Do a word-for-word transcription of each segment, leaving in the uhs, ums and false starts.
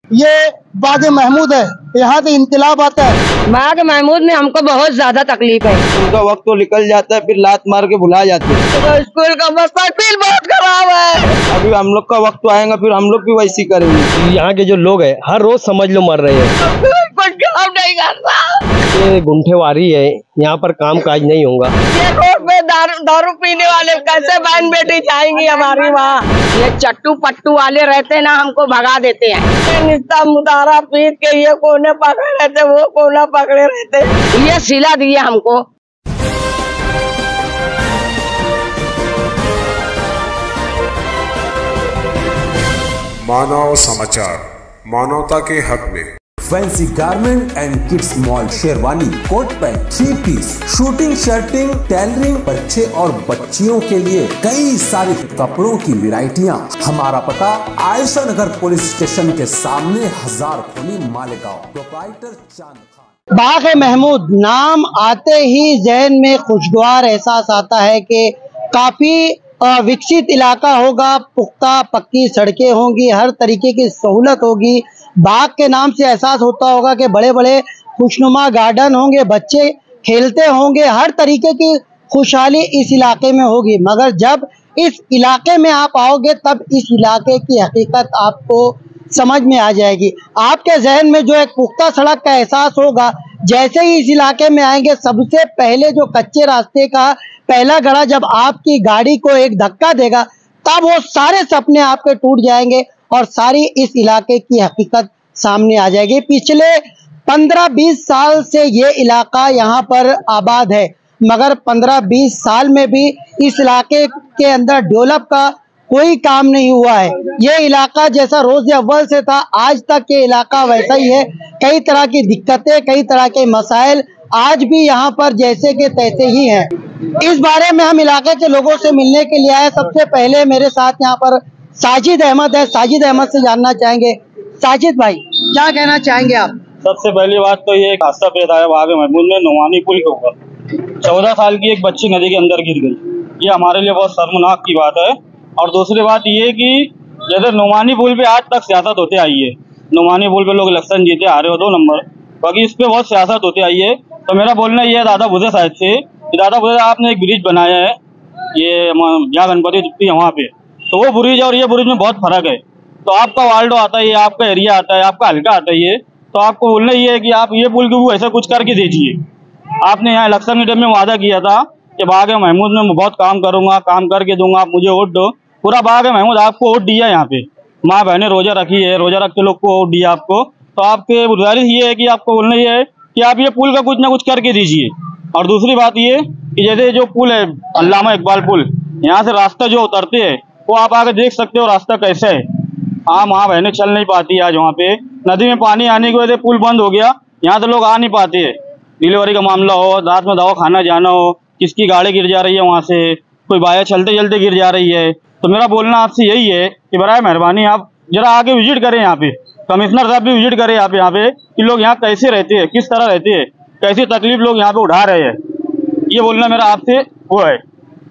ये बाग महमूद है, यहाँ से इनकलाब आता है। बाग महमूद में हमको बहुत ज्यादा तकलीफ है। उनका वक्त तो निकल जाता है, फिर लात मार के भुला जाते हैं। तो स्कूल का मुस्तकबिल बहुत खराब है। अभी हम लोग का वक्त तो आएगा, फिर हम लोग भी वैसी करेंगे। यहाँ के जो लोग हैं हर रोज समझ लो मर रहे हैं। कुछ काम नहीं करता। ये गुंठेवारी है, यहाँ पर काम काज नहीं होगा। ये रोड पे दारू दारू पीने वाले कैसे बहन बेटी जाएंगी हमारी वहाँ। ये चट्टू पट्टू वाले रहते ना, हमको भगा देते हैं। निस्ता मुदारा पीट के ये कोने पकड़े रहते, वो कोना पकड़े रहते। ये सिला दिया हमको। मानव समाचार, मानवता के हक में। Fancy garment and kids mall, sherwani, coat pant, three piece, suiting, shirting, tailoring, बच्चे और बच्चियों के लिए कई सारे कपड़ों की वैरायटियां। हमारा पता आयशा नगर पुलिस स्टेशन के सामने, हजार खोली, मालेगांव। प्रोप्राइटर चांद खान। बाग महमूद नाम आते ही जहन में खुशगवार एहसास आता है कि काफी विकसित इलाका होगा, पुख्ता पक्की सड़कें होंगी, हर तरीके की सहूलत होगी। बाग के नाम से एहसास होता होगा कि बड़े बड़े खुशनुमा गार्डन होंगे, बच्चे खेलते होंगे, हर तरीके की खुशहाली इस इलाके में होगी। मगर जब इस इलाके में आप आओगे तब इस इलाके की हकीकत आपको समझ में आ जाएगी। आपके जहन में जो एक पुख्ता सड़क का एहसास होगा, जैसे ही इस इलाके में आएंगे सबसे पहले जो कच्चे रास्ते का पहला गड़ा जब आपकी गाड़ी को एक धक्का देगा, तब वो सारे सपने आपके टूट जाएंगे और सारी इस इलाके की हकीकत सामने आ जाएगी। पिछले पंद्रह बीस साल से ये इलाका यहाँ पर आबाद है, मगर पंद्रह बीस साल में भी इस इलाके के अंदर डेवलप का कोई काम नहीं हुआ है। ये इलाका जैसा रोज अव्वल से था, आज तक ये इलाका वैसा ही है। कई तरह की दिक्कतें, कई तरह के मसाइल आज भी यहाँ पर जैसे के तैसे ही हैं। इस बारे में हम इलाके के लोगों से मिलने के लिए आए। सबसे पहले मेरे साथ यहाँ पर साजिद अहमद है। साजिद अहमद से जानना चाहेंगे, साजिद भाई क्या कहना चाहेंगे आप? सबसे पहली बात तो ये एक हादसा पेश आया बाग महमूद में, नुमानी पुल के ऊपर चौदह साल की एक बच्ची नदी के अंदर गिर गई। ये हमारे लिए बहुत शर्मनाक की बात है। और दूसरी बात ये कि जैसे नुमानी पुल पे आज तक सियासत होते आई है, नुमानी पुल पे लोग इलेक्शन जीते आ रहे हो दो नंबर, बाकी इस पे बहुत सियासत होते आई है। तो मेरा बोलना ये है दादा भुसे साहब से, दादा भुसे आपने एक ब्रिज बनाया है, ये जहाँ गणपति दिखती है वहाँ पे, तो वो ब्रिज और ये ब्रिज में बहुत फर्क है। तो आपका वार्डो आता है, आपका एरिया आता है, आपका हल्का आता है, ये तो आपको बोलना ये है कि आप ये पुल के ऐसा कुछ करके दीजिए। आपने यहाँ इलेक्शन के टाइम में वादा किया था कि बाग महमूद में मैं बहुत काम करूंगा, काम करके दूंगा, आप मुझे वोट दो। पूरा बाग महमूद आपको वोट दिया, यहाँ पे माँ बहने रोजा रखी है, रोजा रख के लोग को वोट दिया आपको। तो आपके गुजारिश ये है कि आपको बोलना ये है कि आप ये पुल का कुछ ना कुछ करके दीजिए। और दूसरी बात ये कि जैसे जो पुल है अल्लामा इकबाल पुल, यहाँ से रास्ता जो उतरते है वो आप आगे देख सकते हो रास्ता कैसे है। हाँ, माँ बहनें चल नहीं पाती आज, वहाँ पे नदी में पानी आने की वजह से पुल बंद हो गया, यहाँ से लोग आ नहीं पाते है। डिलीवरी का मामला हो, रात में दवा खाना जाना हो, किसकी गाड़ी गिर जा रही है वहाँ से, कोई बाया चलते चलते गिर जा रही है। तो मेरा बोलना आपसे यही है कि बराए मेहरबानी आप जरा आके विजिट करें, यहाँ पे कमिश्नर साहब भी विजिट करें यहाँ पे यहाँ पे कि लोग यहाँ कैसे रहते हैं, किस तरह रहते हैं, कैसी तकलीफ लोग यहाँ पे उठा रहे हैं। ये बोलना मेरा आपसे वो है।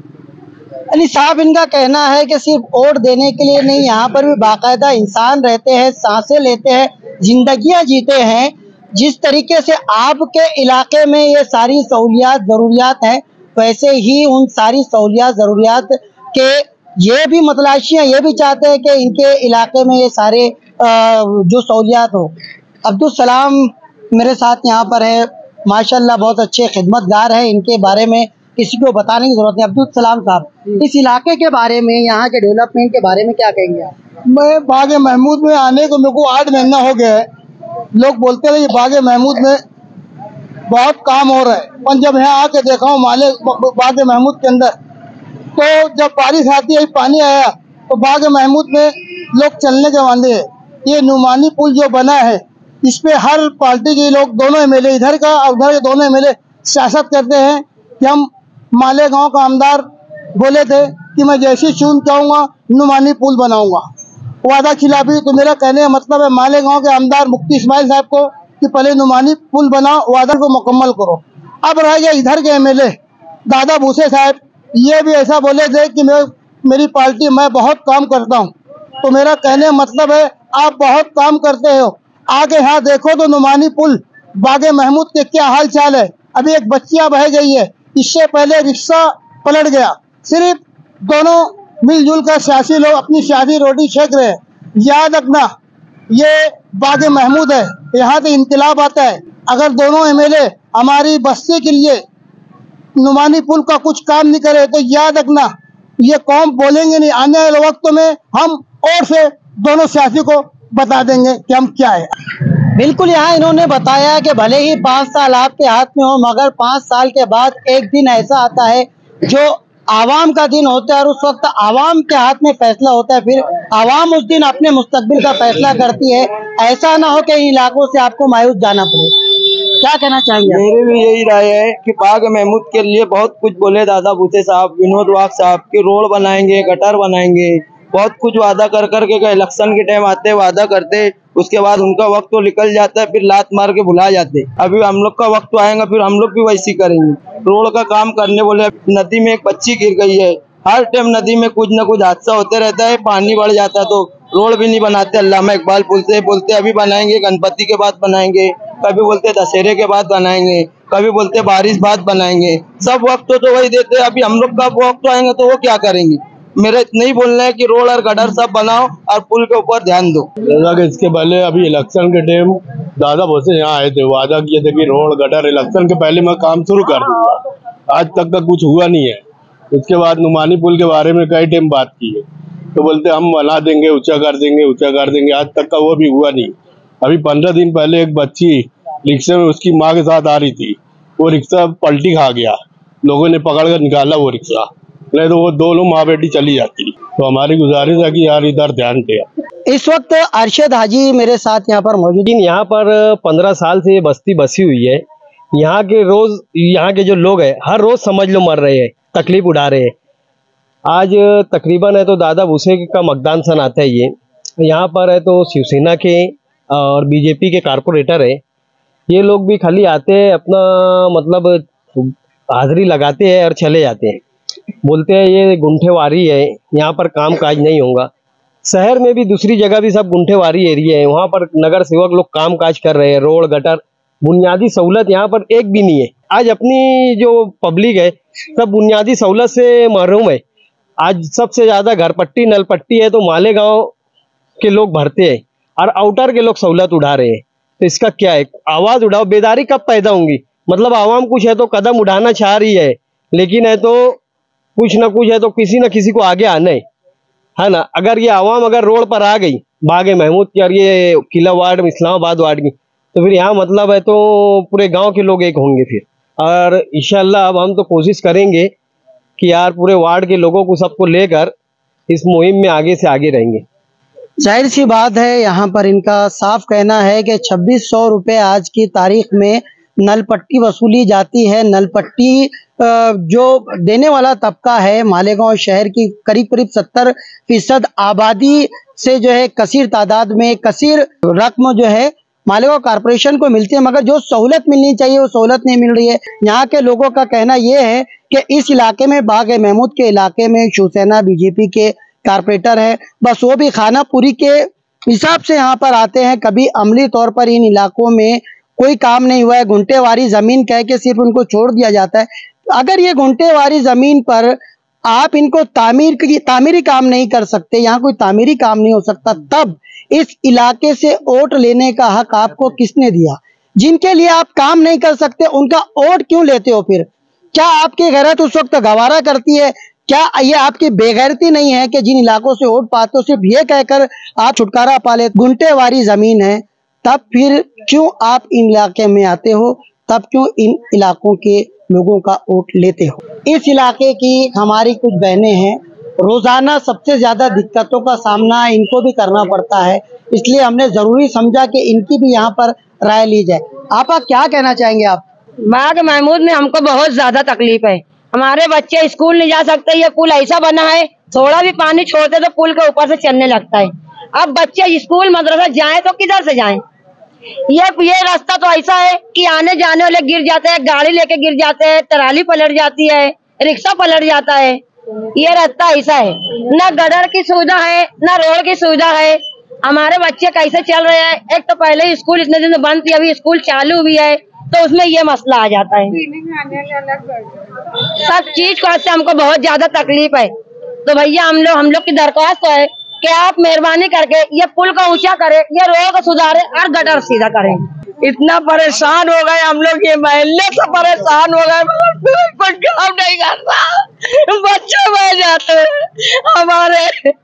अली साहब, इनका कहना है कि सिर्फ वोट देने के लिए नहीं, यहाँ पर भी बाकायदा इंसान रहते हैं, सांसें लेते हैं, जिंदगियां जीते हैं। जिस तरीके से आपके इलाके में ये सारी सहूलियात ज़रूरियात हैं, वैसे ही उन सारी सहूलियात ज़रूरियात के ये भी मतलाशी हैं, ये भी चाहते हैं कि इनके इलाके में ये सारे जो सहूलियात हो। अब्दुल सलाम मेरे साथ यहाँ पर है, माशाल्लाह बहुत अच्छे खिदमतगार हैं, इनके बारे में किसी को बताने की जरूरत नहीं। अब्दुल सलाम साहब, इस इलाके के बारे में, यहाँ के डेवलपमेंट के बारे में क्या कहेंगे आप? मैं बाग महमूद में आने को मेरे को आठ महीना हो गया है। लोग बोलते रहे बाग महमूद में बहुत काम हो रहा है, पर जब यहाँ आके देखा हूँ माले बाग महमूद के अंदर, तो जब बारिश आती है, पानी आया, तो बाग महमूद में लोग चलने के वांदे हैं। ये नुमानी पुल जो बना है, इस पे हर पार्टी के लोग, दोनों एमएलए, इधर का और उधर के दोनों एमएलए सियासत करते हैं कि हम मालेगांव का आमदार बोले थे कि मैं जैसी चुन चाहूँगा नुमानी पुल बनाऊंगा, वादा खिलाफी। तो मेरा कहने का मतलब है मालेगांव के आमदार मुफ्ती इस्माइल साहब को कि पहले नुमानी पुल बनाओ, वादा को मुकम्मल करो। अब रह गया इधर के एमएलए दादा भूसे साहब, ये भी ऐसा बोले थे कि मैं मेरी पार्टी मैं बहुत काम करता हूँ। तो मेरा कहने का मतलब है आप बहुत काम करते हो। आगे यहाँ देखो तो नुमानी पुल बागे महमूद के क्या हाल चाल है। अभी एक बच्चियां बह गई है, इससे पहले रिक्शा पलट गया। सिर्फ दोनों मिलजुल कर सियासी लोग अपनी सियासी रोटी सेक रहे हैं। याद रखना ये बागे महमूद है, यहाँ से इंकलाब आता है। अगर दोनों एमएलए हमारी बस्ती के लिए नुमानी पुल का कुछ काम नहीं करे तो याद रखना ये कौम बोलेंगे नहीं। आने वाले वक्त में हम और से दोनों सियासी को बता देंगे कि हम क्या है। बिल्कुल, यहाँ इन्होंने बताया कि भले ही पाँच साल आपके हाथ में हो, मगर पाँच साल के बाद एक दिन ऐसा आता है जो आवाम का दिन होता है और उस वक्त आवाम के हाथ में फैसला होता है। फिर आवाम उस दिन अपने मुस्तकबिल का फैसला करती है। ऐसा ना हो कि इन इलाकों से आपको मायूस जाना पड़े। क्या कहना चाहेंगे? मेरी भी यही राय है कि बागे महमूद के लिए बहुत कुछ बोले दादा भूसे साहब, विनोद वाघ साहब की रोड बनाएंगे, गटर बनाएंगे, बहुत कुछ वादा कर कर के इलेक्शन के टाइम आते वादा करते, उसके बाद उनका वक्त तो निकल जाता है, फिर लात मार के भुला जाते। अभी हम लोग का वक्त तो आएगा, फिर हम लोग भी वैसी करेंगे। रोड का काम करने बोले, नदी में एक बच्ची गिर गई है, हर टाइम नदी में कुछ न कुछ हादसा होते रहता है, पानी बढ़ जाता है तो रोड भी नहीं बनाते। अल्लामा इकबाल बोलते बोलते अभी बनाएंगे, गणपति के बाद बनाएंगे, कभी बोलते दशहरे के बाद बनाएंगे, कभी बोलते बारिश बाद बनाएंगे। सब वक्त तो, तो वही देते। अभी हम लोग का वक्त तो आएंगे तो वो क्या करेंगे? मेरा इतना ही बोलना है कि रोड और गटर सब बनाओ और पुल के ऊपर ध्यान दो। इसके पहले अभी इलेक्शन के टाइम दादा भोसे यहाँ आए थे, वादा किए थे कि रोड गटर इलेक्शन के पहले मैं काम शुरू कर दूंगा। आज तक का कुछ हुआ नहीं है। उसके बाद नुमानी पुल के बारे में कई टाइम बात की है तो बोलते हम बना देंगे, ऊंचा कर देंगे, ऊंचा कर देंगे। आज तक का वो भी हुआ नहीं। अभी पंद्रह दिन पहले एक बच्ची रिक्शे में उसकी माँ के साथ आ रही थी, वो रिक्शा पलटी खा गया, लोगों ने पकड़ कर निकाला वो रिक्शा, नहीं तो वो दोनों माँ बेटी चली जाती। तो हमारी गुजारिश है कि यार इधर ध्यान दे। इस वक्त अरशद हाजी मेरे साथ यहाँ पर मौजूद। यहाँ पर पंद्रह साल से ये बस्ती बसी हुई है। यहाँ के रोज यहाँ के जो लोग हैं हर रोज समझ लो मर रहे हैं, तकलीफ उठा रहे हैं। आज तकरीबन है तो दादा भूसे का मतदान सन आता है। ये यहाँ पर है तो शिवसेना के और बीजेपी के कारपोरेटर है। ये लोग भी खाली आते हैं, अपना मतलब हाजिरी लगाते हैं और चले जाते हैं। बोलते हैं ये गुंठेवारी है, यहाँ पर काम काज नहीं होगा। शहर में भी दूसरी जगह भी सब गुंठेवारी एरिया है, वहाँ पर नगर सेवक लोग काम काज कर रहे हैं। रोड गटर बुनियादी सहूलत यहाँ पर एक भी नहीं है। आज अपनी जो पब्लिक है सब बुनियादी सहूलत से महरूम है। आज सबसे ज्यादा घर पट्टी नल पट्टी है तो मालेगांव के लोग भरते हैं और आउटर के लोग सहूलत उठा रहे हैं। तो इसका क्या है? आवाज उठाओ। बेदारी कब पैदा होंगी? मतलब आवाम कुछ है तो कदम उठाना चाह रही है, लेकिन है तो कुछ ना कुछ है तो किसी न किसी को आगे आना है, है ना। अगर ये आवाम अगर रोड पर आ गई बागे महमूद की और ये किला वार्ड में इस्लामाबाद वार्ड की, तो फिर यहाँ मतलब है तो पूरे गांव के लोग एक होंगे फिर। और इंशाल्लाह अब हम तो कोशिश करेंगे कि यार पूरे वार्ड के लोगों को सबको लेकर इस मुहिम में आगे से आगे रहेंगे। जाहिर सी बात है, यहाँ पर इनका साफ कहना है कि छब्बीस सौ रुपये आज की तारीख में नल पट्टी वसूली जाती है। नल पट्टी जो देने वाला तबका है मालेगांव शहर की करीब करीब सत्तर फीसद आबादी से जो है कसीर तादाद में कसीर रकम जो है मालेगांव कारपोरेशन को मिलती है, मगर जो सहूलत मिलनी चाहिए वो सहूलत नहीं मिल रही है। यहाँ के लोगों का कहना ये है कि इस इलाके में बागे महमूद के इलाके में शिवसेना बीजेपी के कारपोरेटर है, बस वो भी खाना पूरी के हिसाब से यहाँ पर आते हैं। कभी अमली तौर पर इन इलाकों में कोई काम नहीं हुआ है। घुंटेवारी जमीन कह के सिर्फ उनको छोड़ दिया जाता है। अगर ये घुंटेवारी जमीन पर आप इनको तामीर की तामीरी काम नहीं कर सकते, यहाँ कोई तामीरी काम नहीं हो सकता, तब इस इलाके से वोट लेने का हक आपको किसने दिया? जिनके लिए आप काम नहीं कर सकते उनका वोट क्यों लेते हो? फिर क्या आपकी गैरत उस वक्त गवारा करती है? क्या ये आपकी बेगैरती नहीं है कि जिन इलाकों से वोट पाते हो सिर्फ ये कहकर आप छुटकारा पा ले? घुंटेवारी जमीन है, तब फिर क्यों आप इन इलाके में आते हो? तब क्यों इन इलाकों के लोगों का वोट लेते हो? इस इलाके की हमारी कुछ बहनें हैं, रोजाना सबसे ज्यादा दिक्कतों का सामना इनको भी करना पड़ता है, इसलिए हमने जरूरी समझा कि इनकी भी यहाँ पर राय ली जाए। आपा क्या कहना चाहेंगे आप? बाग महमूद में हमको बहुत ज्यादा तकलीफ है। हमारे बच्चे स्कूल नहीं जा सकते। ये पुल ऐसा बना है, थोड़ा भी पानी छोड़ते तो पुल के ऊपर से चलने लगता है। अब बच्चे स्कूल मदरसा जाएं तो किधर से जाएं? ये ये रास्ता तो ऐसा है कि आने जाने वाले गिर जाते हैं, गाड़ी लेके गिर जाते हैं, ट्राली पलट जाती है, रिक्शा पलट जाता है। ये रास्ता ऐसा है, न गटर की सुविधा है, न रोड की सुविधा है। हमारे बच्चे कैसे चल रहे हैं। एक तो पहले ही स्कूल इतने दिन से बंद थी, अभी स्कूल चालू भी है तो उसमें ये मसला आ जाता है। सब चीज को से हमको बहुत ज्यादा तकलीफ है। तो भैया हम लोग हम लोग की दरख्वास्त तो है कि आप मेहरबानी करके ये पुल को ऊंचा करें, ये रोड को सुधारे और गटर सीधा करें। इतना परेशान हो गए हम लोग, ये महल्ले से परेशान हो गए, कोई काम नहीं करता, बच्चे बह जाते हमारे।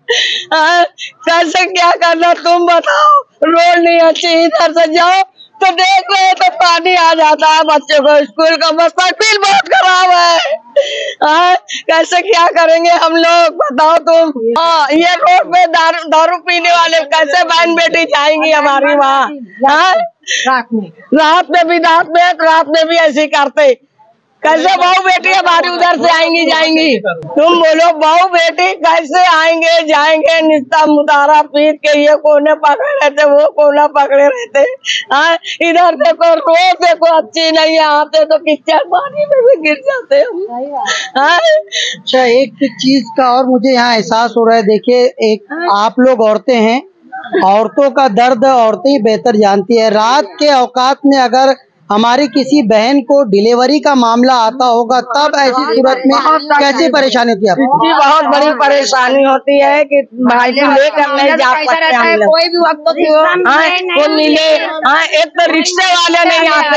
आ, कैसे क्या करना तुम बताओ। रोड नहीं अच्छी, इधर से जाओ तो देख रहे तो पानी आ जाता है बच्चों को। स्कूल का मुस्तकबिल बहुत खराब है। आ, कैसे क्या करेंगे हम लोग बताओ तुम। आ, ये रोड पे दारू दारू पीने वाले कैसे बहन बेटी जाएंगी हमारी वहाँ। रात में रात में भी रात में रात में भी ऐसे करते। कैसे बहू बेटी हमारी उधर से आएंगी जाएंगी। तुम बोलो बहू बेटी कैसे आएंगे जाएंगे। निस्ता मुतारा पीट के ये कोने पकड़े रहते, वो कोना पकड़े रहते। हाँ इधर देखो रोड देखो अच्छी नहीं है, आते तो किचड़ पानी में भी गिर जाते हैं। अच्छा एक चीज का और मुझे यहाँ एहसास हो रहा है। देखिए एक आप लोग औरतें हैं, औरतों का दर्द औरतें ही बेहतर जानती है। रात के औकात में अगर हमारी किसी बहन को डिलीवरी का मामला आता होगा तब ऐसी सूरत में कैसी परेशानी होती है आपको? बहुत बड़ी परेशानी होती है कि भाई को लेकर नहीं जा सकते हम लोग। कोई भी वक्त वो मिले। हाँ एक तो रिक्शे वाले नहीं आते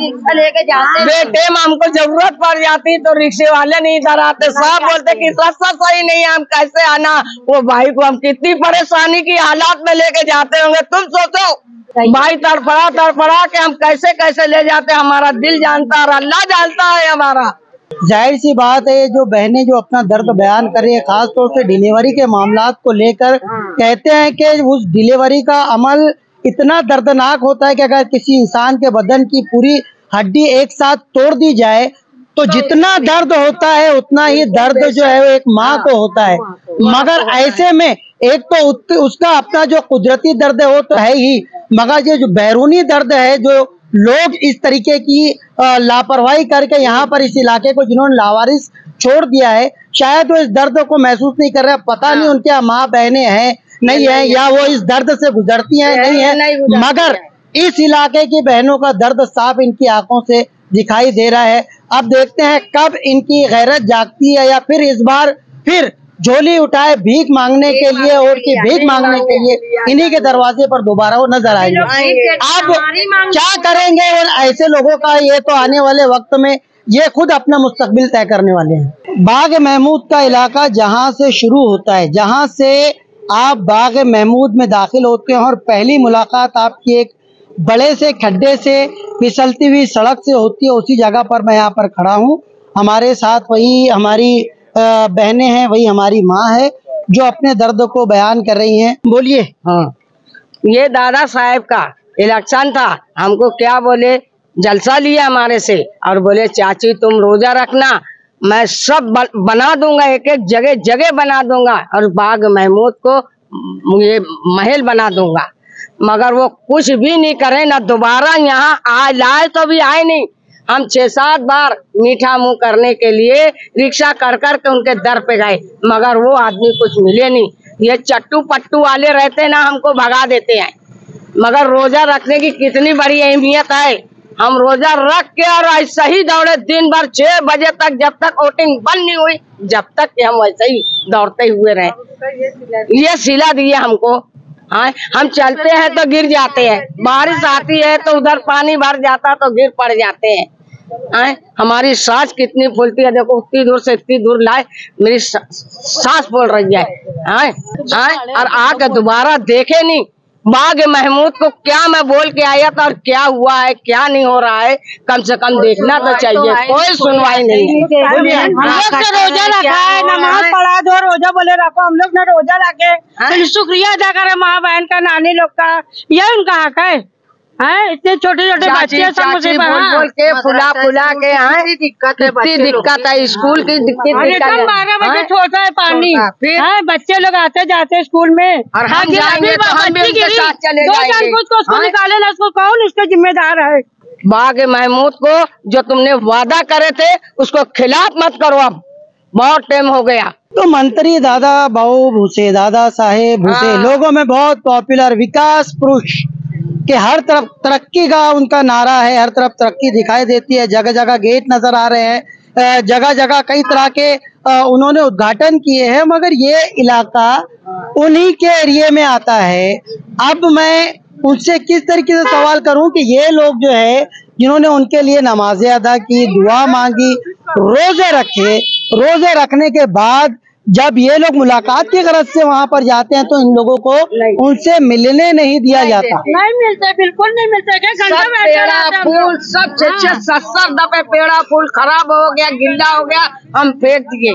हैं, बेटे में हमको जरूरत पड़ जाती तो रिक्शे वाले नहीं इधर आते। सब बोलते कि रास्ता सही नहीं है, हम कैसे आना। वो भाई को हम कितनी परेशानी की हालात में लेके जाते होंगे तुम सोचो। भाई तड़फड़ा तड़फड़ा के हम कैसे कैसे ले जाते, हमारा दिल जानता और अल्लाह जानता है हमारा। जाहिर सी बात है जो बहनें जो अपना दर्द बयान कर रही है, खास तौर से डिलीवरी के मामलात को लेकर, कहते हैं कि उस डिलीवरी का अमल इतना दर्दनाक होता है कि अगर किसी इंसान के बदन की पूरी हड्डी एक साथ तोड़ दी जाए तो जितना दर्द होता है उतना ही दर्द जो है वो एक माँ को होता है। मगर ऐसे में एक तो उसका अपना जो कुदरती दर्द है वो तो है ही, मगर ये जो बैरूनी दर्द है जो लोग इस तरीके की लापरवाही करके यहाँ पर इस इलाके को जिन्होंने लावारिस छोड़ दिया है, शायद वो इस दर्द को महसूस नहीं कर रहे। पता नहीं उनके माँ बहनें हैं नहीं है, या वो इस दर्द से गुजरती हैं नहीं है, मगर इस इलाके की बहनों का दर्द साफ इनकी आंखों से दिखाई दे रहा है। अब देखते हैं कब इनकी गैरत जागती है या फिर इस बार फिर झोली उठाए भीख मांगने के लिए और की भीख मांगने के लिए इन्हीं के दरवाजे पर दोबारा वो नजर आएंगे। अब क्या करेंगे और ऐसे लोगों का, ये तो आने वाले वक्त में ये खुद अपना मुस्तकबिल तय करने वाले हैं। बाग महमूद का इलाका जहां से शुरू होता है, जहां से आप बाग महमूद में दाखिल होते हैं और पहली मुलाकात आपकी एक बड़े से खड्डे से फिसलती हुई सड़क से होती है, उसी जगह पर मैं यहाँ पर खड़ा हूँ। हमारे साथ वही हमारी बहनें हैं, वही हमारी माँ है जो अपने दर्द को बयान कर रही हैं। बोलिए। हाँ ये दादा साहब का इलेक्शन था, हमको क्या बोले जलसा लिया हमारे से और बोले चाची तुम रोजा रखना, मैं सब बना दूंगा, एक एक जगह जगह बना दूंगा और बाग महमूद को ये महल बना दूंगा। मगर वो कुछ भी नहीं करे, ना दोबारा यहाँ आ लाए तो भी आए नहीं। हम छह सात बार मीठा मुंह करने के लिए रिक्शा कर कर के उनके दर पे गए, मगर वो आदमी कुछ मिले नहीं। ये चट्टू पट्टू वाले रहते ना हमको भगा देते हैं। मगर रोजा रखने की कितनी बड़ी अहमियत है। हम रोजा रख के और ऐसा ही दौड़े दिन भर छह बजे तक, जब तक वोटिंग बंद नहीं हुई, जब तक कि हम वैसे ही दौड़ते हुए रहे। ये सिला दिया हमको। हाँ हम चलते हैं तो गिर जाते हैं, बारिश आती है तो उधर पानी भर जाता तो गिर पड़ जाते हैं। हाँ हमारी सांस कितनी फूलती है, देखो उतनी दूर से इतनी दूर लाए मेरी सांस फूल रही है। हाँ हाँ और आके दोबारा देखे नहीं बाग महमूद को। क्या मैं बोल के आया था और क्या हुआ है क्या नहीं हो रहा है, कम से कम देखना तो चाहिए। कोई सुनवाई नहीं है। हम लोग तो रोजा रखा है, नमाज पढ़ा दो, रोजा बोले रखो, हम लोग ने रोजा रखे शुक्रिया अदा करे माँ बहन का, नानी लोग का, ये उनका हक है। हैं इतने छोटे छोटे बच्चे बोल बोल के फुला फुला के हैं, कितनी दिक्कत है, स्कूल की दिक्कत। बारह बजे छोड़ता है पानी, फिर बच्चे लोग आते जाते स्कूल में और हम जाएंगे तो हम भी उनके साथ चले जाएंगे। उसको निकाले ना, उसको कौन उसका जिम्मेदार है। बाग महमूद को जो तुमने वादा करे थे उसको खिलाफ मत करो, अब बहुत टाइम हो गया। तो मंत्री दादा भाऊ भूसे, दादा साहेब भूसे हाँ। लोगों में बहुत पॉपुलर, विकास पुरुष के हर तरफ तरक्की का उनका नारा है, हर तरफ तरक्की दिखाई देती है, जगह जगह गेट नजर आ रहे हैं, जगह जगह कई तरह के उन्होंने उद्घाटन किए हैं, मगर ये इलाका उन्हीं के एरिया में आता है। अब मैं उनसे किस तरीके से सवाल करूं कि ये लोग जो है जिन्होंने उनके लिए नमाजें अदा की, दुआ मांगी, रोजे रखे, रोजे रखने के बाद जब ये लोग मुलाकात की गरज से वहाँ पर जाते हैं तो इन लोगों को उनसे मिलने नहीं दिया जाता। नहीं मिलते, बिल्कुल नहीं मिलते। सब पेड़ा फूल सब छह सत्तर दफे पेड़ा फूल खराब हो गया, गिल्ला हो गया, हम फेंक दिए।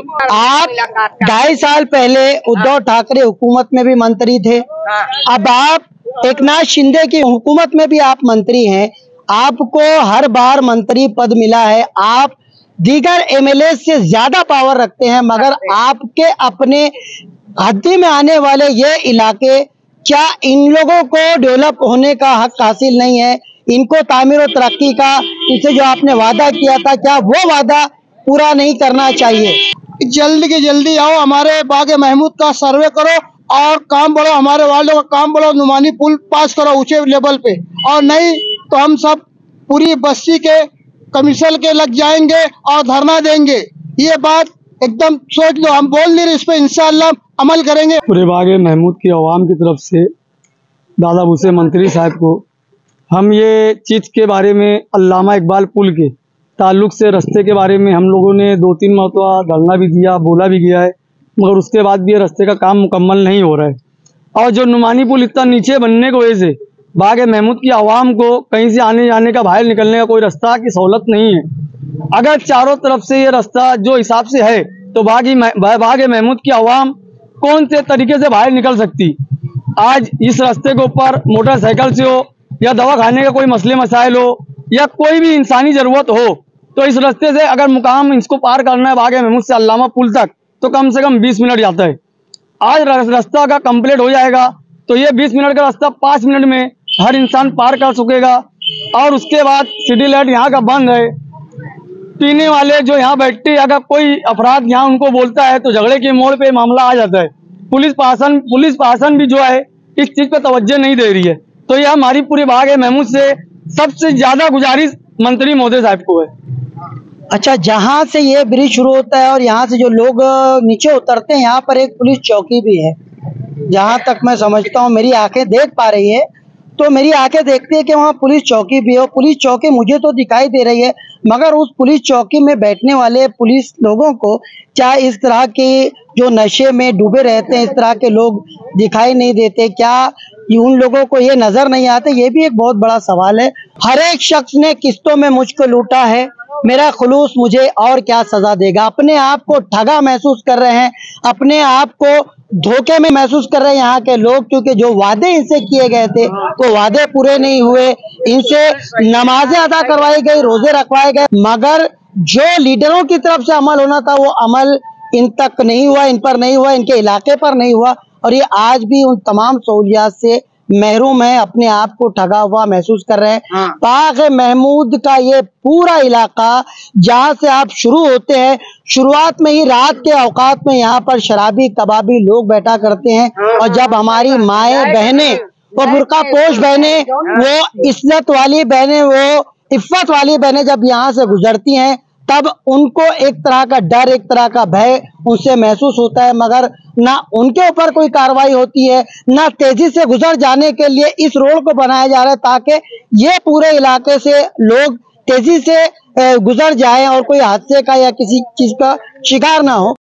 आप ढाई साल पहले उद्धव ठाकरे हुकूमत में भी मंत्री थे, अब आप एकनाथ शिंदे की हुकूमत में भी आप मंत्री हैं, आपको हर बार मंत्री पद मिला है, आप दीगर एमएलए से ज्यादा पावर रखते हैं, मगर आपके अपने हद्दी में आने वाले ये इलाके, क्या इन लोगों को डेवलप होने का हक हासिल नहीं है? इनको तामीर और तरक्की का, इसे जो आपने वादा किया था, क्या वो वादा पूरा नहीं करना चाहिए? जल्दी के जल्दी आओ, हमारे बाग महमूद का सर्वे करो और काम बढ़ो, हमारे वालों का काम बढ़ो, नुमानी पुल पास करो ऊंचे लेवल पे, और नहीं तो हम सब पूरी बस्ती के कमीशन के लग जाएंगे और धरना देंगे। ये बात एकदम सोच लो, हम बोल नहीं रहे, इस पे इंशाअल्लाह अमल करेंगे। पूरे बाग महमूद की आवाम की तरफ से दादा भूसे मंत्री साहब को हम ये चीज़ के बारे में, अल्लामा इकबाल पुल के ताल्लुक से रास्ते के बारे में हम लोगों ने दो तीन मरतबा धरना भी दिया, बोला भी गया है, मगर उसके बाद भी ये रास्ते का काम मुकम्मल नहीं हो रहा है। और जो नुमानी पुल इतना नीचे बनने की वजह से बाग महमूद की आवाम को कहीं से आने जाने का, बाहर निकलने का कोई रास्ता की सहूलत नहीं है। अगर चारों तरफ से ये रास्ता जो हिसाब से है तो बागी बाग महमूद की आवाम कौन से तरीके से बाहर निकल सकती? आज इस रास्ते के ऊपर मोटरसाइकिल से हो या दवा खाने का कोई मसले मसाइल हो या कोई भी इंसानी ज़रूरत हो, तो इस रास्ते से अगर मुकाम इसको पार करना है बाग महमूद से अल्लामा पुल तक, तो कम से कम बीस मिनट जाता है। आज रास्ता का कंप्लीट हो जाएगा तो ये बीस मिनट का रास्ता पाँच मिनट में हर इंसान पार कर सकेगा। और उसके बाद सिटी लाइट यहाँ का बंद है, पीने वाले जो यहाँ बैठते, अगर कोई अपराध यहाँ उनको बोलता है तो झगड़े के मोड़ पे मामला आ जाता है। पुलिस प्रशासन पुलिस प्रशासन भी जो है इस चीज़ पे तवज्जो नहीं दे रही है। तो ये हमारी पूरी बाग महमूद से सबसे ज्यादा गुजारिश मंत्री महोदय साहब को है। अच्छा, जहाँ से ये ब्रिज शुरू होता है और यहाँ से जो लोग नीचे उतरते हैं, यहाँ पर एक पुलिस चौकी भी है, जहाँ तक मैं समझता हूँ, मेरी आंखें देख पा रही है तो मेरी आंखें देखती है कि वहाँ पुलिस चौकी भी है। पुलिस चौकी मुझे तो दिखाई दे रही है, मगर उस पुलिस चौकी में बैठने वाले पुलिस लोगों को क्या इस तरह के जो नशे में डूबे रहते हैं, इस तरह के लोग दिखाई नहीं देते? क्या उन लोगों को ये नजर नहीं आते? ये भी एक बहुत बड़ा सवाल है। हर एक शख्स ने किस्तों में मुझको लूटा है, मेरा खुलूस मुझे और क्या सजा देगा? अपने आप को ठगा महसूस कर रहे हैं, अपने आप को धोखे में महसूस कर रहे हैं यहाँ के लोग, क्योंकि जो वादे इनसे किए गए थे वो वादे पूरे नहीं हुए। इनसे नमाजें अदा करवाई गई, रोजे रखवाए गए, मगर जो लीडरों की तरफ से अमल होना था वो अमल इन तक नहीं हुआ, इन पर नहीं हुआ, इनके इलाके पर नहीं हुआ, और ये आज भी उन तमाम सहूलियात से महरूम है, अपने आप को ठगा हुआ महसूस कर रहे हैं। हाँ। बाग महमूद का ये पूरा इलाका जहाँ से आप शुरू होते हैं, शुरुआत में ही रात के औकात में यहाँ पर शराबी कबाबी लोग बैठा करते हैं, और जब हमारी माएँ बहनें, वो बुर्का पोश बहनें, वो इज्जत वाली बहनें, वो इफ्फत वाली बहनें जब यहाँ से गुजरती हैं, तब उनको एक तरह का डर, एक तरह का भय उनसे महसूस होता है, मगर ना उनके ऊपर कोई कार्रवाई होती है, ना तेजी से गुजर जाने के लिए इस रोड को बनाया जा रहा है ताकि ये पूरे इलाके से लोग तेजी से गुजर जाएं और कोई हादसे का या किसी चीज का शिकार ना हो।